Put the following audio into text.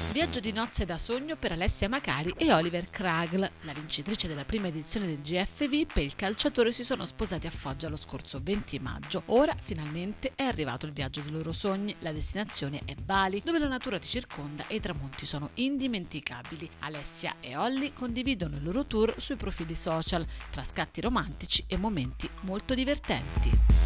Viaggio di nozze da sogno per Alessia Macari e Oliver Cragl. La vincitrice della prima edizione del GF VIP e il calciatore si sono sposati a Foggia lo scorso 20 maggio. Ora, finalmente, è arrivato il viaggio dei loro sogni. La destinazione è Bali, dove la natura ti circonda e i tramonti sono indimenticabili. Alessia e Olli condividono il loro tour sui profili social, tra scatti romantici e momenti molto divertenti.